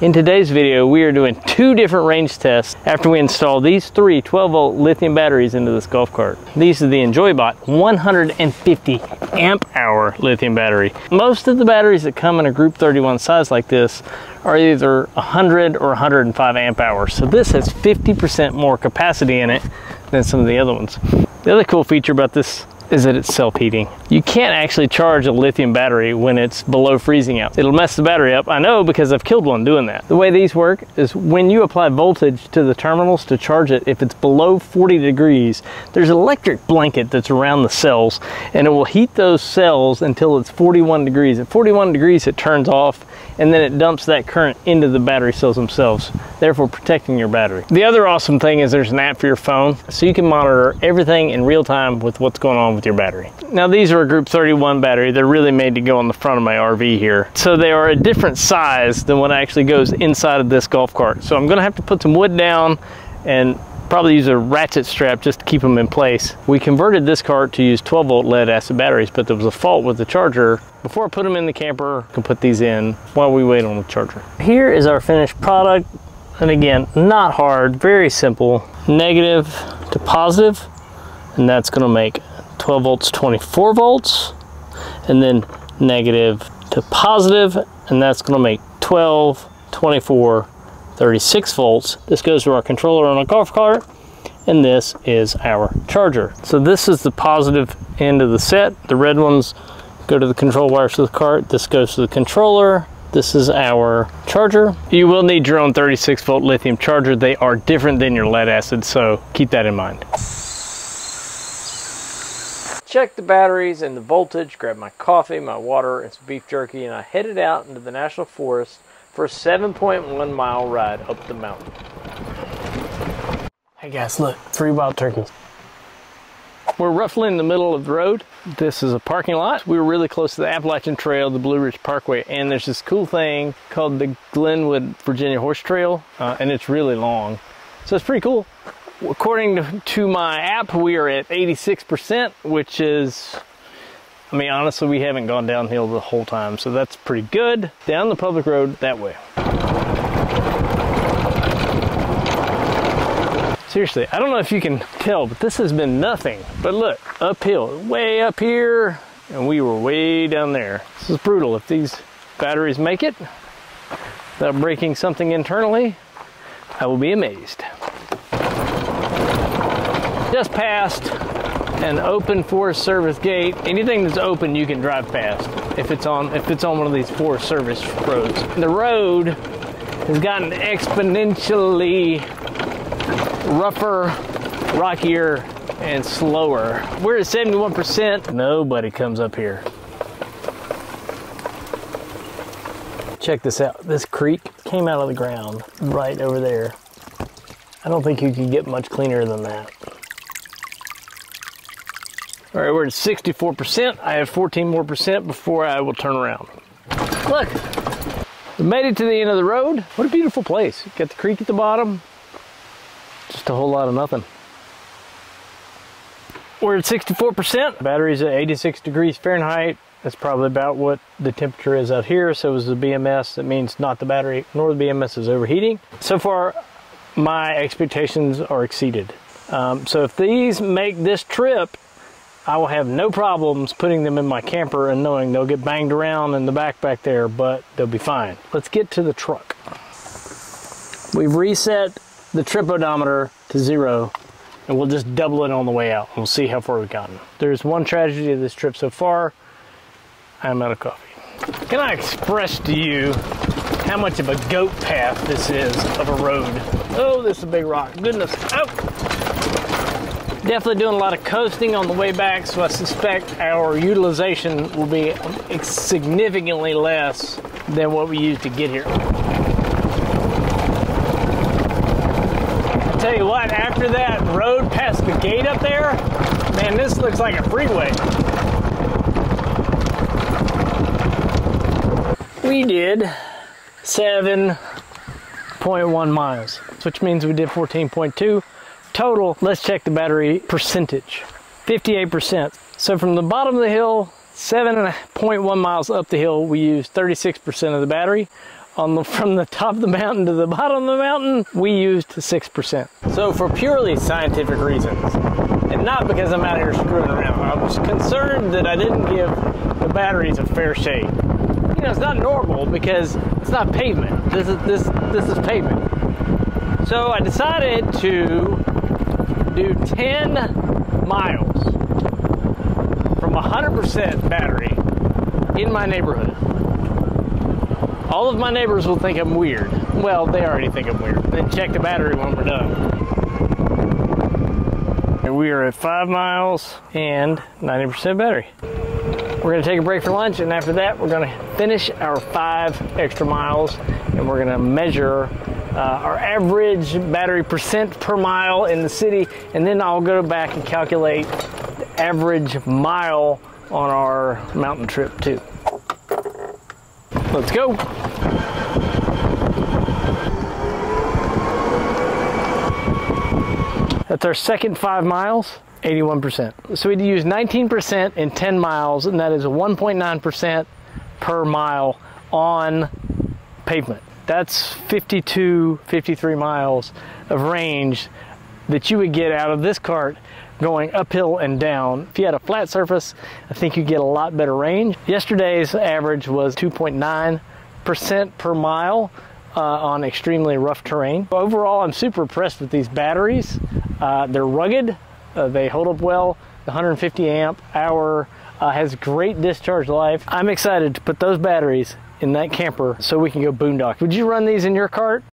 In today's video, we are doing 2 different range tests after we install these 3 12-volt lithium batteries into this golf cart. These are the EnjoyBot 150 amp hour lithium battery. Most of the batteries that come in a Group 31 size like this are either 100 or 105 amp hours. So this has 50% more capacity in it than some of the other ones. The other cool feature about this is that it's self-heating. You can't actually charge a lithium battery when it's below freezing out. It'll mess the battery up. I know because I've killed one doing that. The way these work is when you apply voltage to the terminals to charge it, if it's below 40 degrees, there's an electric blanket that's around the cells and it will heat those cells until it's 41 degrees. At 41 degrees, it turns off and then it dumps that current into the battery cells themselves, therefore protecting your battery. The other awesome thing is there's an app for your phone, so you can monitor everything in real time with what's going on with your battery. Now these are a Group 31 battery. They're really made to go on the front of my RV here. So they are a different size than what actually goes inside of this golf cart. So I'm gonna have to put some wood down and probably use a ratchet strap just to keep them in place. We converted this cart to use 12-volt lead acid batteries, but there was a fault with the charger. Before I put them in the camper, I can put these in while we wait on the charger. Here is our finished product. And again, not hard, very simple. Negative to positive, and that's gonna make 12 volts, 24 volts. And then negative to positive, and that's gonna make 12, 24, 36 volts. This goes to our controller on a golf cart, and this is our charger. So this is the positive end of the set. The red ones go to the control wires of the cart. This goes to the controller. This is our charger. You will need your own 36-volt lithium charger. They are different than your lead acid, so keep that in mind. Check the batteries and the voltage, grab my coffee, my water, and some beef jerky, and I headed out into the National Forest for a 7.1 mile ride up the mountain. Hey guys, look, 3 wild turkeys. We're roughly in the middle of the road. This is a parking lot. We were really close to the Appalachian Trail, the Blue Ridge Parkway, and there's this cool thing called the Glenwood Virginia Horse Trail, and it's really long. So it's pretty cool. According to my app, we are at 86%, which is, I mean, honestly, we haven't gone downhill the whole time, so that's pretty good. Down the public road that way. Seriously, I don't know if you can tell, but this has been nothing. But look, uphill, way up here, and we were way down there. This is brutal. If these batteries make it without breaking something internally, I will be amazed. Just passed an open Forest Service gate. Anything that's open, you can drive past if it's on one of these Forest Service roads. The road has gotten exponentially rougher, rockier, and slower. We're at 71%. Nobody comes up here. Check this out. This creek came out of the ground right over there. I don't think you can get much cleaner than that. All right, we're at 64%. I have 14% more before I will turn around. Look, we made it to the end of the road. What a beautiful place. Got the creek at the bottom. Just a whole lot of nothing. We're at 64%. Battery's at 86 degrees Fahrenheit. That's probably about what the temperature is out here. So is the BMS. That means not the battery nor the BMS is overheating. So far, my expectations are exceeded. So if these make this trip, I will have no problems putting them in my camper and knowing they'll get banged around in the back there, but they'll be fine. Let's get to the truck. We've reset the trip odometer to 0, and we'll just double it on the way out. We'll see how far we've gotten. There's one tragedy of this trip so far. I'm out of coffee. Can I express to you how much of a goat path this is of a road? Oh, this is a big rock. Goodness. Oh! Definitely doing a lot of coasting on the way back, so I suspect our utilization will be significantly less than what we used to get here. I tell you what, after that road past the gate up there, man, this looks like a freeway. We did 7.1 miles, which means we did 14.2. Total, let's check the battery percentage, 58%. So from the bottom of the hill, 7.1 miles up the hill, we used 36% of the battery. from the top of the mountain to the bottom of the mountain, we used 6%. So for purely scientific reasons, and not because I'm out here screwing around, I was concerned that I didn't give the batteries a fair shake. You know, it's not normal because it's not pavement. This is pavement. So I decided to do 10 miles from 100% battery in my neighborhood. All of my neighbors will think I'm weird. Well, they already think I'm weird. Then check the battery when we're done. And we are at 5 miles and 90% battery. We're gonna take a break for lunch, and after that, we're gonna finish our 5 extra miles, and we're gonna measure our average battery percent per mile in the city, and then I'll go back and calculate the average mile on our mountain trip too. Let's go. That's our second 5 miles, 81%. So we use 19% in 10 miles, and that is 1.9% per mile on pavement. That's 52, 53 miles of range that you would get out of this cart going uphill and down. If you had a flat surface, I think you get a lot better range. Yesterday's average was 2.9% per mile on extremely rough terrain. Overall, I'm super impressed with these batteries. They're rugged, they hold up well. The 150 amp hour has great discharge life. I'm excited to put those batteries in that camper so we can go boondock. Would you run these in your cart?